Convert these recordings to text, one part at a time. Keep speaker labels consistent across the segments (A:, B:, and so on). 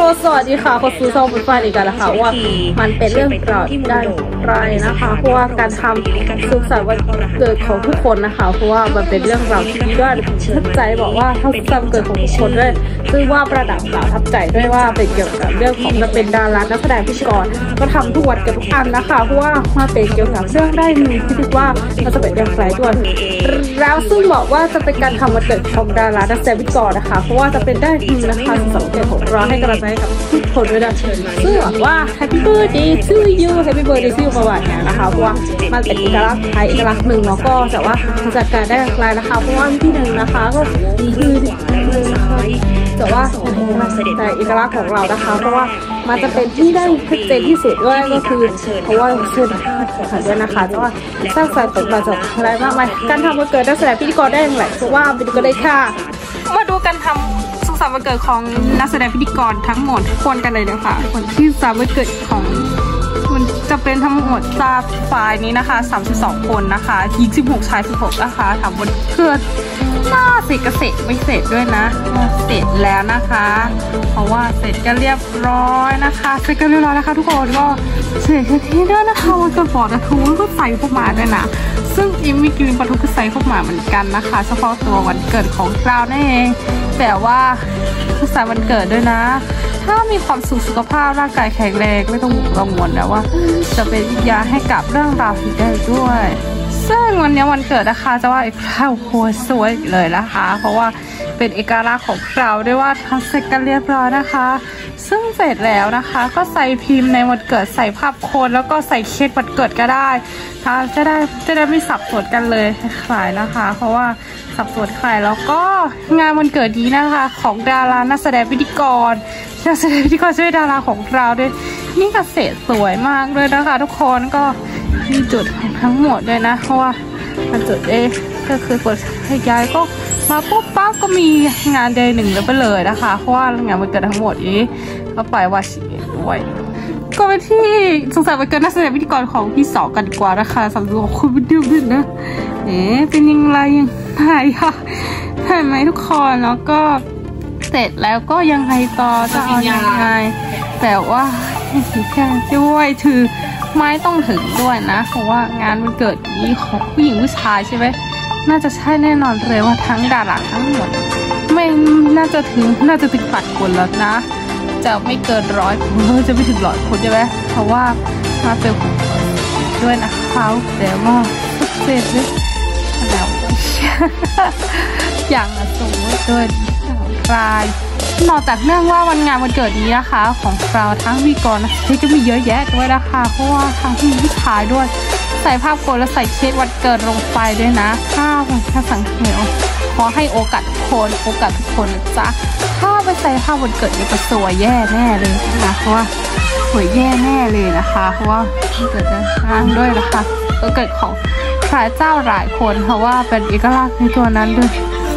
A: สวัสดีค่ะคนซื้อซองเป็นฟันอีกแล้วนะคะว่ามันเป็นเรื่องราวได้ไรนะคะเพราะว่าการทำสุขสันต์วันเกิดของทุกคนนะคะเพราะว่ามันเป็นเรื่องราวที่ยอดทับใจบอกว่าทั้งวันเกิดของทุกคนด้วยซึ่งว่าประดับสาวทับใจด้วยว่าเป็นเกี่ยวกับเรื่องของจะเป็นดารานักแสดงพิธีกรก็ทำทุกวันกันทุกอันนะคะเพราะว่ามาเป็นเกี่ยวกับเรื่องได้หนึ่งที่คิดว่ามันจะเป็นเรื่องไรด้วยแล้วซึ่งบอกว่าจะเป็นการทำวันเกิดของดารานักแสดงพิธีกรนะคะเพราะว่าจะเป็นได้หนึ่งนะคะสำหรับเกิดของเราให้กำลังใจกับทุกคนด้วยนะซึ่งบอกว่า Happy Birthday to you Happy Birthday to you ประวัติเนี่ยนะคะเพราะว่ามันเป็นเอกลักษณ์ไทยเอกลักษณ์หนึ่งแล้วก็แต่ว่าจัดการได้หลากหลายนะคะเพราะว่าที่หนึ่งนะคะก็คือแต่ว่าแต่เอกลักษณ์ของเรานะคะเพราะว่ามันจะเป็นที่ได้ชัดเจนที่สุดด้วยก็คือเพราะว่าเชิญค่ะด้วยนะคะแต่ว่าสร้างสรรค์ตกมาจากอะไรมากมายการทำวันเกิดนักแสดงพิธีกรได้อย่างไรเพราะว่าไปดูกันเลยค่ะมาดูกันทำสุขสันต์วันเกิดของนักแสดงพิธีกรทั้งหมดทุกคนกันเลยนะคะคนที่สามวันเกิดของมันจะเป็นทั้งหมดจากฝ่ายนี้นะคะ32คนนะคะหญิง16ชาย16นะคะทำวันเกิดหน้าเสร็จก็เสร็จไม่เสร็จด้วยนะเสร็จแล้วนะคะเพราะว่าเสร็จก็เรียบร้อยนะคะเสร็จก็เรียบร้อยนะคะทุกคนก็เสร็จที่ด้วยนะคะวันเกิดปอดกระทู้ก็ใส่พวกมาด้วยนะซึ่งอิมมี่กินปลาทูก็ใส่พวกมาเหมือนกันนะคะเฉพาะตัววันเกิดของเรานั่นเองแต่ว่าสุขสันต์วันเกิดด้วยนะถ้ามีความสุขภาพร่างกายแข็งแรงไม่ต้องกังวลนะว่าจะเป็นยาให้กับเรื่องราวที่ได้ด้วยซึ่งวันนี้วันเกิดนะคะจะว่าอีกแล้วโหสวยเลยนะคะเพราะว่าเป็นเอกลักษณ์ของเราด้วยว่าทำเสร็จกันเรียบร้อยนะคะซึ่งเสร็จแล้วนะคะก็ใส่พิมพ์ในวันเกิดใส่ภาพโคนแล้วก็ใส่เค้กวันเกิดก็ได้ถ้าจะได้ไม่สับสนกันเลยขายนะคะเพราะว่าสับสนขายแล้วก็งานวันเกิดนี้นะคะของดารานักแสดงพิธีกรช่วยดาราของเราด้วยนี่ก็เสร็จสวยมากเลยนะคะทุกคนก็มีจุดทั้งหมดเลยนะเพราะว่ามันจุดก็คือกดให้ย้ายก็มาปุ๊บปั๊บก็มีงานเดย์หนึ่งแล้วไปเลยนะคะเพราะว่างานวันเกิดทั้งหมดนี้ก็ไปวาชิด้วยก็ไปที่สุขสันต์วันเกิดนักแสดงพิธีกรของพี่สองกันดีกว่านะคะสำหรับคุณผู้ดูด้วยนะเป็นยังไงค่ะเห็นไหมทุกคนแล้วก็เสร็จแล้วก็ยังไงต่อจะเอายังไงแต่ว่าแค่ด้วยถือไม้ต้องถึงด้วยนะเพราะว่างานวันเกิดนี้ของผู้หญิงผู้ชายใช่ไหมน่าจะใช่แน่นอนเลยว่าทั้งดาราทั้งหมดไม่น่าจะถึง8 คนแล้วนะจะไม่เกิน100 คนจะไม่ถึง100 คนใช่ไหมเพราะว่ามาเป็นด้วยนะคะแต่ว่าเสร็จเลยแล้วอย่างสูงด้วยรายนอกจากเนื่องว่าวันงานวันเกิดนี้นะคะของเราทั้งวีกรที่จะมีเยอะแยะด้วยนะคะเพราะว่าทั้งที่ผู้ชายด้วยใส่ภาพโกนและใส่เค้กวันเกิดลงไปด้วยนะถ้าสังเกตขอให้โอกาสทุกคนนะจ๊ะถ้าไปใส่ภาพวันเกิดนี่จะสวยแย่แน่เลยนะเพราะว่าสวยแย่แน่เลยนะคะเพราะว่าเกิดจะสร้างด้วยนะคะก็เกิดของพระเจ้าหลายคนเพราะว่าเป็นเอกลักษณ์ในตัวนั้นด้วย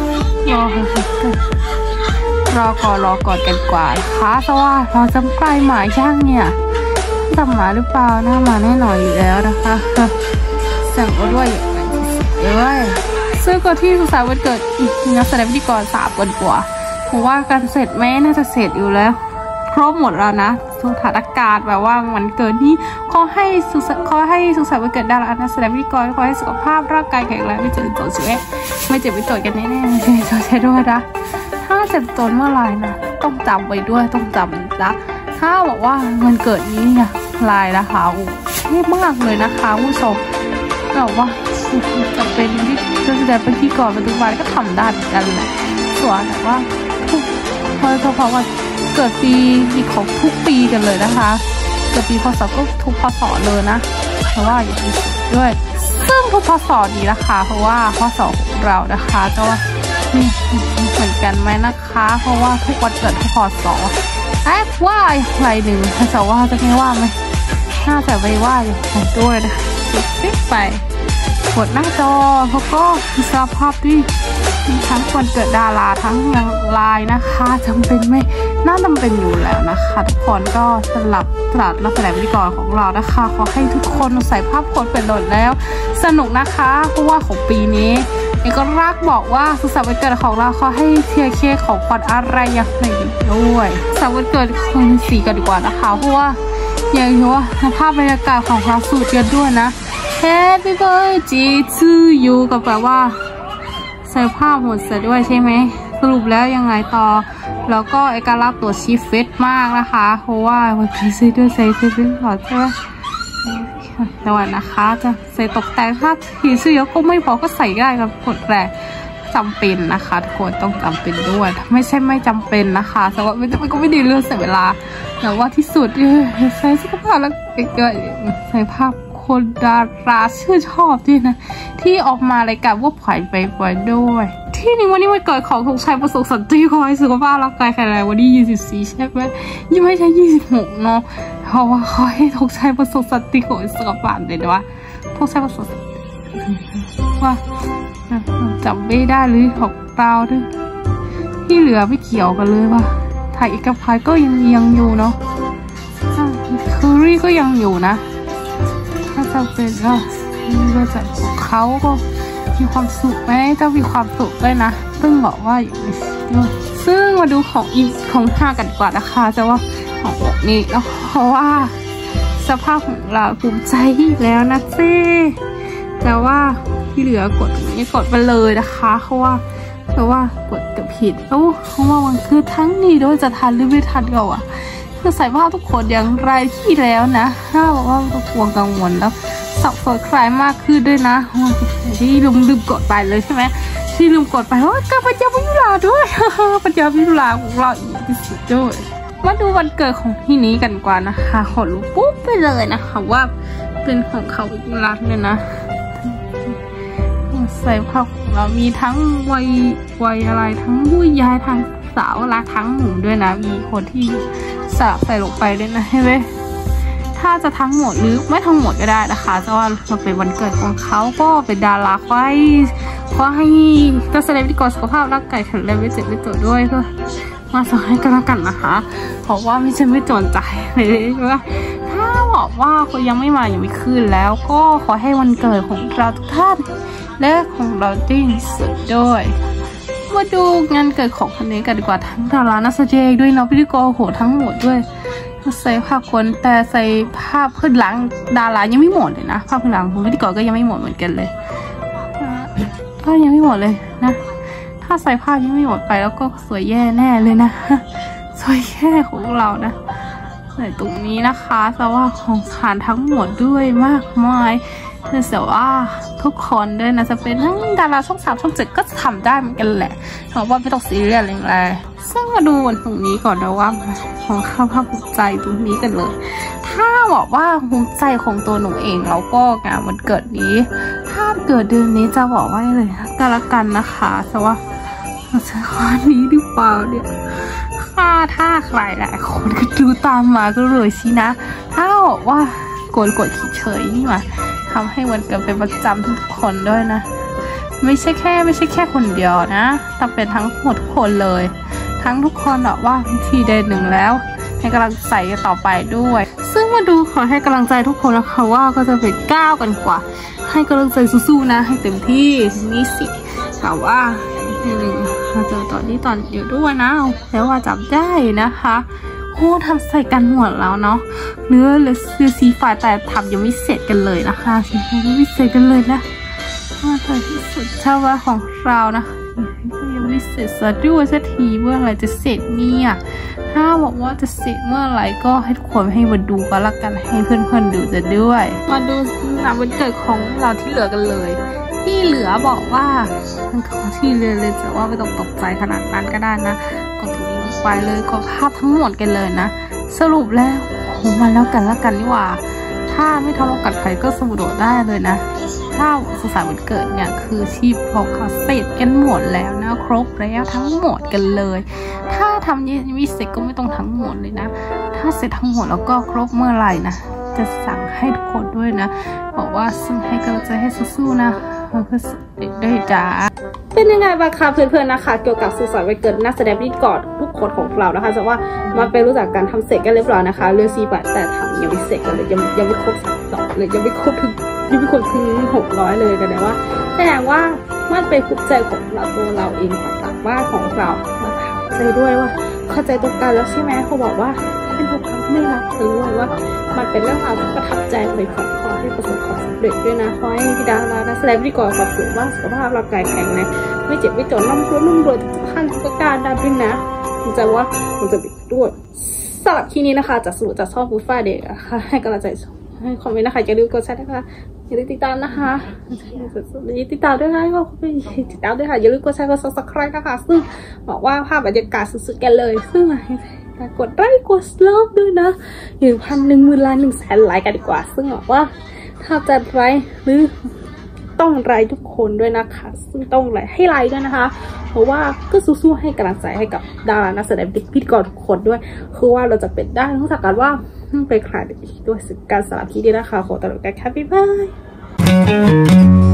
A: รอก่อนกันกว่านะคะเพราะว่าเราจะใกล้หมายย่างเนี่ยจะมาหรือเปล่าน่ามาแน่นอนอยู่แล้วนะคะสั่งด้วยอย่างไรที่สุดเลยซึ่งก่อนที่สุขสันต์วันเกิดอีกนักแสดงพิธีกร3 คนกว่าเพราะว่าการเสร็จแม่น่าจะเสร็จอยู่แล้วครบหมดแล้วนะสถานการณ์แบบว่าวันเกิดนี้ขอให้สุขสันต์วันเกิดดารานักแสดงพิธีกรขอให้สุขภาพร่างกายแข็งแรงไม่เจ็บตัวชีวิตไม่เจ็บไม่ตัวกันแน่ๆไม่เจ็บตัวใช่ด้วยนะถ้าเจ็บตัวเมื่อไหร่นะต้องจำไว้ด้วยต้องจำนะถ้าบอกว่าวันเกิดนี้เนี่ยลายนะคะเท่มากเลยนะคะผู้ชมแบบว่าจะเป็นจะแสดงเป็นพิธีกรเป็นทุกวันก็ทำได้เหมือนกันแหละส่วนแต่ว่าเพราะว่าเกิดปีของทุกปีกันเลยนะคะเกิดปีพศก็ทุกพศเลยนะเพราะว่าอย่างนี้ด้วยซึ่งทุกพศนี้นะคะเพราะว่าพศของเรานะคะจะว่าเหมือนกันไหมนะคะเพราะว่าทุกวันเกิดทุกพศว่าอะไรหนึ่งจะว่าจะไม่ว่าไหมน่าจะไม่ว่าอย่างไรด้วยนะติ๊กไปกดหน้าจอเขาก็มีสภาพที่ทั้งวันเกิดดาราทั้งยังลายนะคะจำเป็นไม่น่าจำเป็นอยู่แล้วนะคะทุกคนก็สำหรับตลาดนักแสดงพิธีกรของเรานะคะขอให้ทุกคนใส่ภาพโคนเป็นหลดแล้วสนุกนะคะเพราะว่าของปีนี้เอกลักษณ์บอกว่าสุขสันต์วันเกิดของเราขอให้เทียเค้กของขวัญอะไรอย่างไรด้วยสุขสันต์วันเกิดคุณสีกันดีกว่านะคะเพราะว่าอย่างที่ว่าภาพบรรยากาศของเราสูตรกันด้วยนะ Happy birthday to you ก็แปลว่าใส่ภาพหมดเสร็จด้วยใช่ไหมสรุปแล้วยังไงต่อแล้วก็เอกลักษณ์ตัวชีเฟสมากนะคะเพราะว่าวันคริสต์ด้วยใส่เฟสหรอใช่ไหมแต่ว่านะคะจะใส่ตกแต่งถ้าผีเสื้อก็ไม่พอก็ใส่ได้ครับกดแรกจำเป็นนะคะทุกคนต้องจำเป็นด้วยไม่ใช่ไม่จำเป็นนะคะแต่ว่ามันก็ไม่ดีเรื่องเสียเวลาแต่ว่าที่สุดใส่สุขภาพแล้วเกิดใส่ภาพคนดาราชื่นชอบด้วยนะที่ออกมารายการว่าผ่านไปด้วยที่นี่วันนี้วันเกิดของธงชัยประสบสันติขอให้สุขภาพร่างกายแข็งแรงวันที่24ใช่ไหมยังไม่ใช่26เนาะเพราะว่าขอให้ธงชัยประสบสันติขอให้สุขภาพเลยนะว่าธงชัยประสบว่าจำไม่ได้หรือของเราด้วยที่เหลือไม่เกี่ยวกันเลยว่าถ่ายเอกภัยก็ยังอยู่เนาะเคอรี่ก็ยังอยู่นะถ้าจะเป็นก็จะของเขาก็มีความสุขไหมจะมีความสุขด้วยนะซึ่งบอกว่าอยู่ในซึ่งมาดูของอีกของ5กันกว่านะคะจะว่าของอกนี้แล้วเพราะว่าสภาพของเราภูมิใจแล้วนะเจ้แต่ว่าที่เหลือกดนี้กดไปเลยนะคะเพราะว่ากดกับผิดเพราะว่ามันคือทั้งนี้ด้วยจะทันหรือไม่ทันก็อ่ะคือใส่ผ้าทุกคนอย่างไรที่แล้วนะถ้าบอกว่าตัวกลัวกังวลแล้วสับสนคลายมากขึ้นด้วยนะที่ลืมกดไปเลยใช่ไหมที่ลืมกดไปว่ากับปัญญาวิรุฬาด้วยปัญญาวิรุฬาของเราอีกที่สุดด้วยมาดูวันเกิดของที่นี้กันกว่านะคะขอรู้ปุ๊บไปเลยนะคะว่าเป็นของเขาอีกรักเลยนะใส่ผ้าของเรามีทั้งวัยอะไรทั้งผู้ยายทั้งสาวและทั้งหนุ่มด้วยนะมีคนที่สลับใส่ลงไปด้วยนะใช่ไหมถ้าจะทั้งหมดหรือไม่ทั้งหมดก็ได้นะคะแต่ว่าเราเป็นวันเกิดของเขาก็เป็นดาราขอให้การแสดงวิธีกรสุขภาพร่างกายแข็งแรงไม่เจ็บไม่ป่วยด้วยก็มาส่งให้กันแล้วกันนะคะเพราะว่าไม่ใช่ไม่จนใจเลยว่าถ้าบอกว่าคนยังไม่มายังไม่คืนแล้วก็ขอให้วันเกิดของเราทุกท่านและของเราดิ้งสุดด้วยมาดูงานเกิดของคนนี้กันดีกว่าทั้งดารานักแสดงด้วยเนาะพิธีกรโหทั้งหมดด้วยใส่ภาพคนแต่ใส่ภาพพื้นหลังดารายังไม่หมดเลยนะภาพพื้นหลังของพิธีกรก็ยังไม่หมดเหมือนกันเลยก็ยังไม่หมดเลยนะถ้าใส่ภาพยังไม่หมดไปแล้วก็สวยแย่แน่เลยนะสวยแย่ของเรานะใส่ตรงนี้นะคะแต่ว่าของขานทั้งหมดด้วยมากมายแต่ว่าทุกคนด้วยนะจะเป็นทั้งดาราช่อง3ช่อง7ก็ทำได้เหมือนกันแหละเพราะว่าไม่ต้องซีเรียสอะไรซึ่งมาดูวันตรงนี้ก่อนนะว่าของข้าวภาพภูมิใจตรงนี้กันเลยถ้าบอกว่าภูมิใจของตัวหนูเองเราก็งานวันเกิดนี้ถ้าเกิดเดือนนี้จะบอกว่าเลยกันละกันนะคะแต่ว่าจะข้อนี้หรือเปล่าเนี่ยถ้าใครหลายคนก็ดูตามมาก็เลยสินะถ้าบอกว่ากดเฉยนี่มาทำให้วันเกิดเป็นประจำทุกคนด้วยนะไม่ใช่แค่คนเดียวนะแต่เป็นทั้งหมดทุกคนเลยทั้งทุกคนบอกว่าวิธีเดินหนึ่งแล้วให้กำลังใจต่อไปด้วยซึ่งมาดูขอให้กำลังใจทุกคนนะคะว่าก็จะเป็นก้าวกันกว่าให้กำลังใจสู้ๆนะให้เต็มที่นี่สิแต่ว่าเราเจอตอนอยู่ด้วยนะแล้วว่าจับได้นะคะโอ้ทำใส่กันหมดแล้วเนาะเนื้อสีฟ้าแต่ทำยังไม่เสร็จกันเลยนะคะยังไม่เสร็จกันเลยนะแต่ที่สุดชาวบ้านของเรานะยังไม่เสร็จสักด้วยสักทีเมื่อไหร่จะเสร็จเนี่ยถ้าบอกว่าจะเสร็จเมื่อไหร่ก็ให้ทุกคนให้มาดูกันละกันให้เพื่อนๆดูจะด้วยมาดูงานวันเกิดของเราที่เหลือกันเลยที่เหลือบอกว่ามันของที่เหลือเลยแต่ว่าไม่ต้องตกใจขนาดนั้นก็ได้นะกดตรงนี้ไปเลยกดภาพทั้งหมดกันเลยนะสรุปแล้วมาแล้วกันนี่ว่าถ้าไม่ทะเลาะกันใครก็สมุดโดดได้เลยนะถ้าสุขสันต์วันเกิดเนี่ยคือชีพของเขาเสร็จกันหมดแล้วนะครบแล้วทั้งหมดกันเลยถ้าทำยังไม่เสร็จก็ไม่ต้องทั้งหมดเลยนะถ้าเสร็จทั้งหมดแล้วก็ครบเมื่อไหร่นะจะสั่งให้ทุกคนด้วยนะบอกว่าซึ่งให้กำลังใจให้สู้ๆนะเพื่อได้จ้าเป็นยังไงบ้างคะเพื่อนๆนะคะเกี่ยวกับสุขสันต์วันเกิดนักแสดงพิธีกรทุกคนของเรานะคะจะว่ามาไปรู้จักการทำเสร็จกันเรียบร้อยนะคะเรือ4 บาทแต่ทำยังไม่เสร็จกันเลยยังไม่ครบ3 ดอกเลยยังไม่ครบถึง600เลยแต่ว่าแสดงว่ามันเป็นภูมิใจของเราตัวเราเองต่างๆว่าของเรานะคะใจด้วยว่าเข้าใจตรงกันแล้วใช่ไหมเขาบอกว่าเป็นความไม่รักหรือว่ามันเป็นเรื่องราวที่ประทับใจเลยขอให้ประสบความสำเร็จด้วยนะขอให้พี่ดารานักแสดงที่ก่อความสุขว่าสุขภาพร่างกายแข็งแรงไม่เจ็บไม่จนร่ำรวยขั้นก็การได้ด้วยนะดีใจว่ามันจะบิดด้วยสำหรับที่นี้นะคะจากสรุปจากช่องฟู้ดฟาเดย์นะคะให้กำลังใจให้คอมเมนต์นะคะอย่าลืมกดแชร์นะคะอย่าลืมติดตามนะคะติดตามด้วยนะก็ติดตามด้วยค่ะอย่าลืมกดแชร์กด subscribe นะคะซึ่งบอกว่าภาพบรรยากาศสุดๆกันเลยซึ่งกดไลค์กดเลิฟด้วยนะ1,000 ล้าน 100,000 ไลค์กันดีกว่าซึ่งบอกว่าถ้าจะไลค์หรือต้องไลค์ทุกคนด้วยนะคะซึ่งต้องไลค์ให้ไลค์ด้วยนะคะเพราะว่าก็สู้ๆให้กำลังใจให้กับดารานักแสดงพิธีกรทุกคนด้วยคือว่าเราจะเป็นได้ต้องจากกันว่าเป็นใครด้วยการสารพีดีนะคะขอตลอดกันค่ะบ๊ายบาย